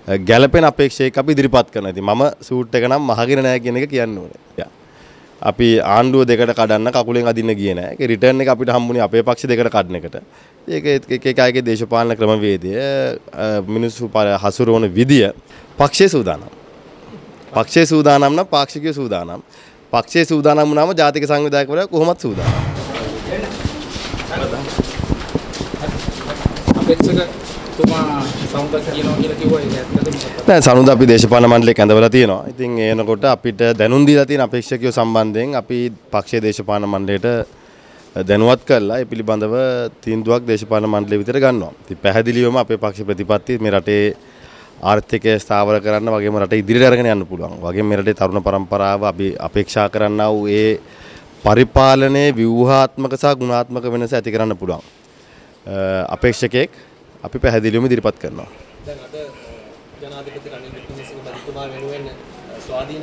ගැළපෙන අපේක්ෂයක් අපි ඉදිරිපත් කරනවා. ඉතින් මම සූට් එක නම් මහගෙන නැහැ කියන එක කියන්න ඕනේ. අපි ආණ්ඩුව දෙකට කඩන්න කකුලෙන් අදින්න ගියේ නැහැ. ඒක රිටර්න් එක අපිට හම්බුනේ අපේ පක්ෂ දෙකට කඩන එකට. ඒක එක අයගේ දේශපාලන ක්‍රමවේදය මිනිස්සු හසුරුවන විදිය පක්ෂයේ සූදානම්. පක්ෂයේ සූදානම් නම් පාක්ෂිකයෝ සූදානම්. පක්ෂයේ සූදානම් වුණාම ජාතික සංවිධායකවරයා කොහොමද සූදානම්? නෑ සනුද අපි දේශපාලන මණ්ඩලයක ඇඳවලා තියෙනවා. ඉතින් එනකොට අපිට දැනුම් දීලා තියෙන අපේක්ෂකයෝ සම්බන්ධයෙන් අපි පක්ෂයේ දේශපාලන මණ්ඩලයට දැනුවත් කරලා ඒ පිළිබඳව තීන්දුවක් දේශපාලන මණ්ඩලය විතර ගන්නවා. ඉතින් පැහැදිලිවම අපේ පක්ෂ ප්‍රතිපත්ති මේ රටේ ආර්ථිකය ස්ථාවර කරන්න වගේම රට ඉදිරියට අරගෙන යන්න පුළුවන්. වගේම මේ රටේ තරුණ පරම්පරාව අපි අපේක්ෂා කරන්නා වූ ඒ පරිපාලනයේ ව්‍යුහාත්මක සහ ගුණාත්මක වෙනස ඇති කරන්න පුළුවන්. අපේක්ෂකෙක් අපි පැහැදිලිවම ඉදිරිපත් කරනවා. දැන් අද ජනාධිපති රනිල් වික්‍රමසිංහ මැතිතුමා වෙනුවෙන් ස්වාධීන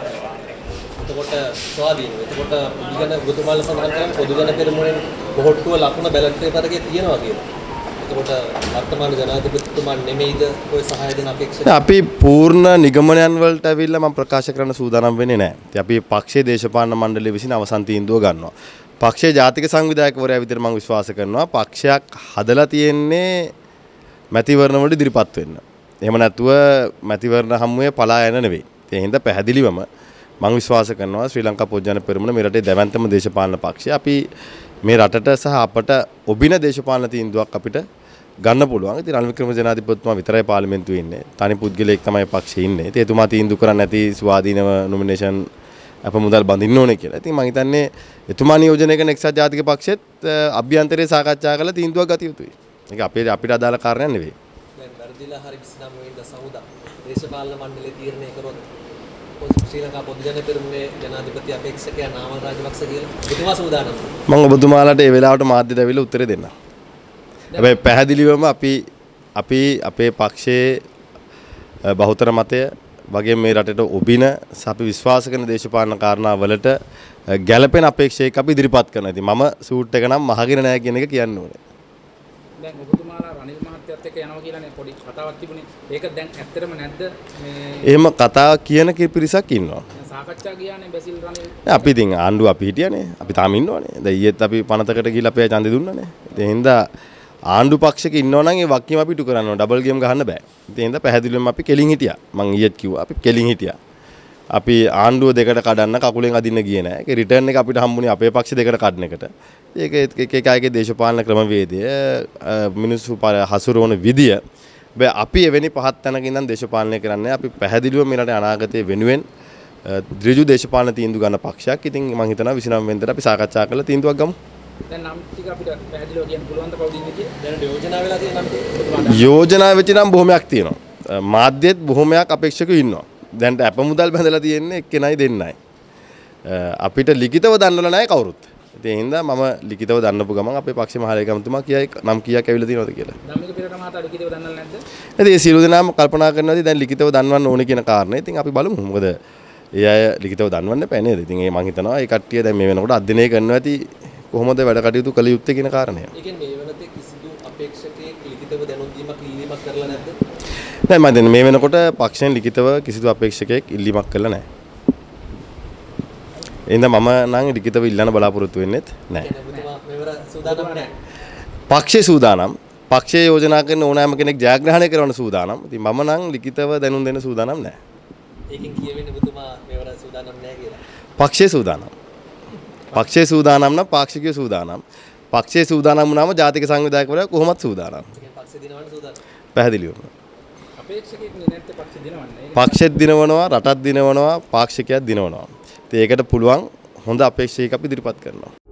එතකොට ස්වාධීන. එතකොට ඉගෙන ඔබතුමාලා සඳහන් කරන්නේ පොදු ජන පෙරමුණෙන් බොහෝට්ටුව ලකුණ බැලට් පේපර් එකේ තියෙනවා කියලා. එතකොට වර්තමාන ජනාධිපතිතුමා නෙමෙයිද ඔය සහාය දෙන අපේක්ෂක? අපි පූර්ණ නිගමනයන් වලට ඇවිල්ලා මම ප්‍රකාශ කරන්න සූදානම් වෙන්නේ නැහැ. ඉතින් අපි පක්ෂයේ දේශපාලන මණ්ඩලය විසින් අවසන් තීන්දුව ගන්නවා. පක්ෂයේ ජාතික සංවිධායකවරයා විදිහට මම විශ්වාස කරනවා පක්ෂයක් හදලා තියෙන්නේ මැතිවරණ වලට ඉදිරිපත් වෙන්න. එහෙම නැතුව මැතිවරණ හමුවේ පලා යන නෙවෙයි. ඒ හින්දා පැහැදිලිවම මම විශ්වාස කරනවා ශ්‍රී ලංකා පොදු ජන පෙරමුණ මේ රටේ දැවැන්තම දේශපාලන පක්ෂය. අපි මේ රටට සහ අපට ඔබින දේශපාලන තීන්දුවක් අපිට ගන්න පුළුවන්. ඉතින් රනිල් වික්‍රමසිංහ ජනාධිපතිතුමා විතරයි පාර්ලිමේන්තුවේ ඉන්නේ. තනි පුද්ගලයෙක් තමයි පක්ෂයේ ඉන්නේ. ඉතින් එතුමා තීන්දුව කරන්නේ නැති ස්වාධීනව නොමිනේෂන් අප මුදල් බඳින්න ඕනේ කියලා. ඉතින් මම හිතන්නේ එතුමා නියෝජනය කරන එක්සත් ජාතික පක්ෂෙත් අභ්‍යන්තරයේ සාකච්ඡා කරලා තීන්දුවක් ගත යුතුයි. ඒක අපිට අදාළ කාරණයක් නෙවෙයි. දැන් වර්ධිලා හරි 29 වෙනිදා සමුදා දේශපාලන මණ්ඩලය තීරණය කරොත් ශ්‍රී ලංකා පොදු ජන පෙරමුණේ ජනාධිපති අපේක්ෂකයා නාමල් රාජපක්ෂ කියලා ඔබතුමා සූදානම්. මම ඔබතුමාලාට ඒ වෙලාවට මාධ්‍යට ඇවිල්ලා උත්තරේ දෙන්නම්. හැබැයි පැහැදිලිවම අපි අපේ පක්ෂයේ බහුතර මතය වගේ මේ රටට ඔබින අපි විශ්වාස කරන දේශපාලන කාරණාවලට ගැළපෙන අපේක්ෂයක් අපි ඉදිරිපත් කරනවා. ඉතින් මම සූට් එක නම් මහගෙන නැහැ කියන එක කියන්න ඕනේ. දැන් ඔබතුමාලා රනිල් මහත්තයත් එක්ක යනවා කියලානේ පොඩි කතාවක් තිබුණේ. ඒක දැන් ඇත්තටම නැද්ද මේ? එහෙම කතා කියන පිරිසක් ඉන්නවා. සාකච්ඡා ගියානේ බැසිල් රනිල්. අපි ඉතින් ආණ්ඩුව අපි හිටියානේ. අපි තාම ඉන්නවනේ. දැන් ඊයේත් අපි පනතකට ගිහිල්ලා අපේ ඡන්දෙ දුන්නානේ. ඒ හින්දා ආණ්ඩු පක්ෂයක ඉන්නවනම් ඒ වක්කීම අපි ඉටු කරන්න ඕන. ඩබල් ගේම් ගහන්න බෑ. ඒ හින්දා පැහැදිලිවම අපි කෙලින් හිටියා. මං ඊයේත් කිව්වා අපි කෙලින් හිටියා. අපි ආණ්ඩුව දෙකට කඩන්න කකුලෙන් අදින්න ගියේ නෑ. ඒක රිටර්න් එක අපිට හම්බුනේ අපේ පක්ෂ දෙකට කඩන එකට. ඒක එක අයගේ දේශපාලන ක්‍රමවේදය මිනිස්සු හසුරුවන විදිය. හැබැයි අපි එවැනි පහත් තැනක ඉඳන් දේශපාලනය කරන්නේ අපි පැහැදිලිව මේ රටේ අනාගතයේ වෙනුවෙන් ඍජු දේශපාලන තීන්දුව ගන්න පක්ෂයක්. ඉතින් මම හිතනවා 29 වෙනිදාට අපි සාකච්ඡා කරලා තීන්දුවක් ගමු. දැන් නම් ටික අපිට පැහැදිලිව කියන්න පුළුවන් ද කවුද ඉන්නේ කියලා? දැන් යෝජනා වෙලා තියෙන නම් යෝජනා වෙච්ච නම් බොහොමයක් තියෙනවා. මාධ්‍යෙත් බොහොමයක් අපේක්ෂකයෝ ඉන්නවා. දැන් අප මුදල් බැඳලා තියෙන්නේ එක්කෙනයි දෙන්නයි. අපිට ලිඛිතව දන්නවල නැහැ කවුරුත්. ඒ හින්දා මම ලිඛිතව දන්නපු ගමන් අපේ පක්ෂේ මහලේකම්තුමා කියයි නම් කීයක් ඇවිල්ලා තියෙනවද කියලා. ධම්මික පෙරේර මහතා ලිඛිතව දන්නවල නැද්ද? ඉතින් ඒ සියලු දෙනාම කල්පනා කරනවාදී දැන් ලිඛිතව දන්වන්න ඕනේ කියන කාරණේ. ඉතින් අපි බලමු. මොකද ඒ අය ලිඛිතව දන්වන්න එපා නේද? ඉතින් ඒ මං හිතනවා ඒ කට්ටිය දැන් මේ වෙනකොට අධ්‍යයනය කරනවා ඇති කොහොමද වැඩ කටයුතු කළ යුත්තේ කියන කාරණය. ඒ කියන්නේ මේ වෙනතේ කිසිදු අපේක්ෂකයෙක් ලිඛිතව දැනුම් දීමක් ඉල්ලීමක් කරලා නැද්ද? නෑ මම දැන් මේ වෙනකොට පක්ෂයෙන් ලිඛිතව කිසිදු අපේක්ෂකයෙක් ඉල්ලීමක් කළා නෑ. එහෙනම් මම නම් ලිඛිතව ඉල්ලන්න බලාපොරොත්තු වෙන්නෙත් නෑ. මෙවර සූදානම් නෑ. පක්ෂයේ සූදානම්. පක්ෂයේ යෝජනා කරන ඕනෑම කෙනෙක් ජයග්‍රහණය කරන්න සූදානම්. ඉතින් මම නම් ලිඛිතව දැනුම් දෙන්න සූදානම් නෑ. ඒකෙන් කියවෙන්නේ ඔබතුමා මෙවර සූදානම් නෑ කියලා. පක්ෂයේ සූදානම්. පක්ෂයේ සූදානම් නම් පාක්ෂිකයෝ සූදානම්. පක්ෂයේ සූදානම් වුණාම ජාතික සංවිධායකවරයා කොහොමත් සූදානම්. පක්ෂේ දිනවන්න සූදානම්. පැහැදිලිවම. අපේක්ෂකෙක් නැත්te පක්ෂ දිනවන්නේ. පක්ෂෙත් දිනවනවා, රටත් දිනවනවා, පාක්ෂිකයක් දිනවනවා. ඉතින් ඒකට පුළුවන් හොඳ අපේක්ෂකයෙක් අපි ඉදිරිපත් කරනවා.